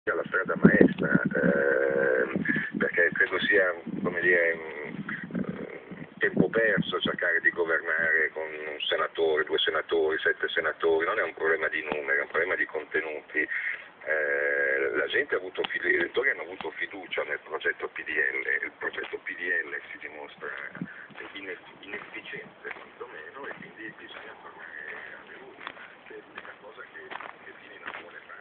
la strada maestra, perché credo sia, come dire, tempo perso cercare di governare con un senatore, 2 senatori, 7 senatori, non è un problema di numeri, è un problema di contenuti. La gente ha avuto, gli elettori hanno avuto fiducia nel progetto PDL, il progetto PDL si dimostra inefficiente quantomeno, e quindi bisogna tornare a lui, che è l'unica cosa che tiene in buone pratiche.